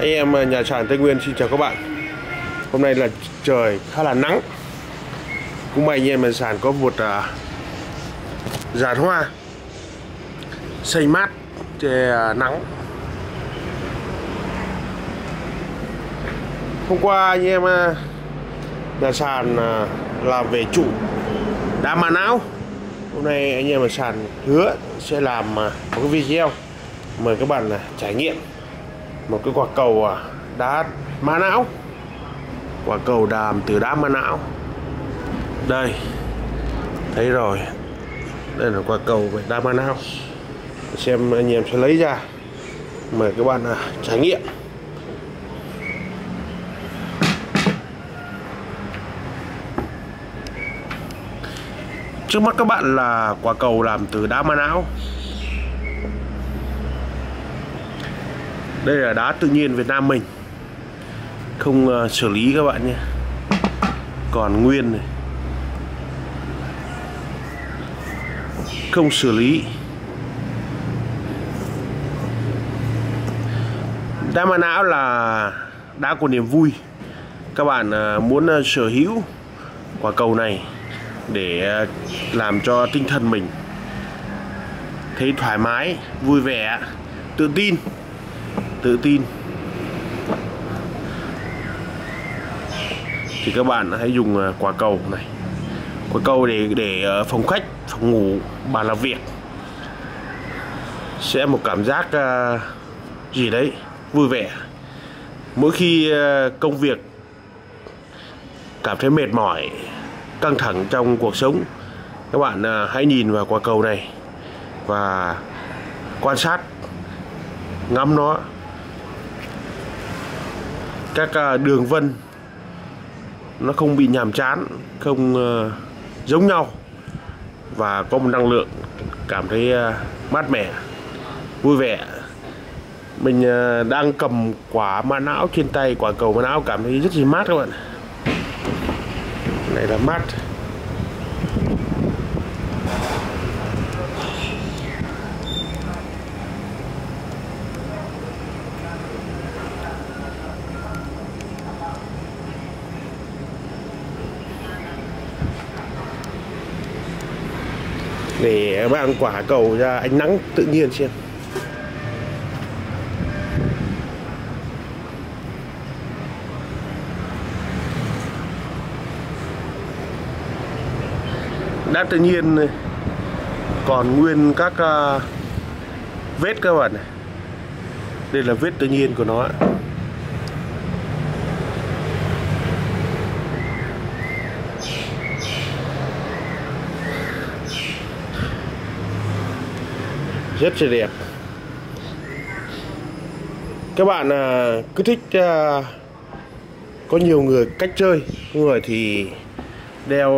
Anh em nhà sàn Tây Nguyên xin chào các bạn. Hôm nay là trời khá là nắng. Cũng may anh em nhà sàn có một giàn hoa xanh mát che nắng. Hôm qua anh em nhà sàn làm về trụ đá mã não. Hôm nay anh em nhà sàn hứa sẽ làm một cái video mời các bạn trải nghiệm một cái quả cầu đá mã não, quả cầu đàm từ đá mã não. Đây, thấy rồi, đây là quả cầu về đá mã não. Xem anh em sẽ lấy ra, mời các bạn trải nghiệm. Trước mắt các bạn là quả cầu làm từ đá mã não. Đây là đá tự nhiên Việt Nam mình, không xử lý các bạn nhé, còn nguyên này, không xử lý. Đá mã não là đá của niềm vui. Các bạn muốn sở hữu quả cầu này để làm cho tinh thần mình thấy thoải mái, vui vẻ, tự tin thì các bạn hãy dùng quả cầu này. Quả cầu để ở phòng khách, phòng ngủ, bàn làm việc sẽ một cảm giác gì đấy vui vẻ. Mỗi khi công việc cảm thấy mệt mỏi, căng thẳng trong cuộc sống, các bạn hãy nhìn vào quả cầu này và quan sát, ngắm nó. Các đường vân nó không bị nhàm chán, không giống nhau, và có một năng lượng cảm thấy mát mẻ, vui vẻ. Mình đang cầm quả mã não trên tay, quả cầu mã não, cảm thấy rất là mát các bạn. Này là mát. Để bạn quả cầu ra ánh nắng tự nhiên xem. Đá tự nhiên còn nguyên các vết các bạn này. Đây là vết tự nhiên của nó. Rất là đẹp. Các bạn cứ thích có nhiều người cách chơi. Người thì đeo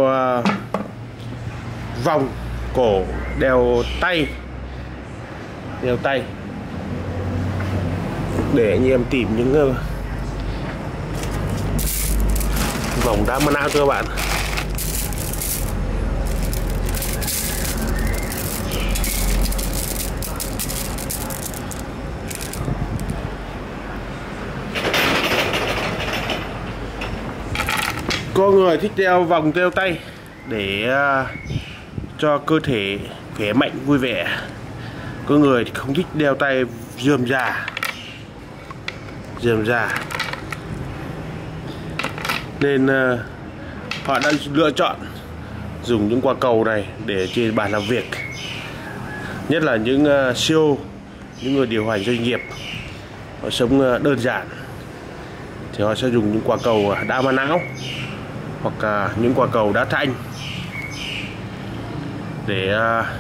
vòng cổ, đeo tay để anh em tìm những vòng đá mã não cho các bạn. Có người thích đeo vòng đeo tay để cho cơ thể khỏe mạnh, vui vẻ. Có người thì không thích đeo tay rườm rà, nên họ đã lựa chọn dùng những quả cầu này để trên bàn làm việc. Nhất là những CEO, những người điều hành doanh nghiệp, họ sống đơn giản thì họ sẽ dùng những quả cầu đá mã não hoặc những quả cầu đá thanh để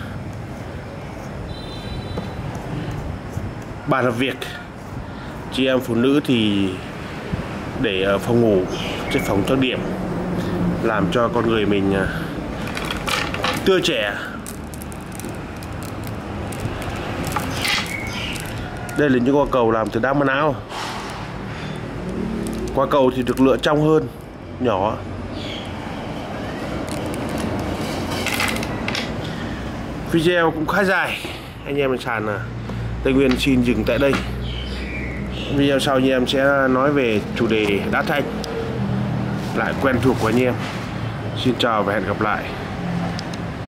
bàn làm việc. Chị em phụ nữ thì để ở phòng ngủ, trên phòng trang điểm, làm cho con người mình tươi trẻ. Đây là những quả cầu làm từ đá mã não. Quả cầu thì được lựa trong hơn, nhỏ. Video cũng khá dài. Anh em nhà sàn Tây Nguyên xin dừng tại đây. Video sau anh em sẽ nói về chủ đề đá thanh lại quen thuộc của anh em. Xin chào và hẹn gặp lại.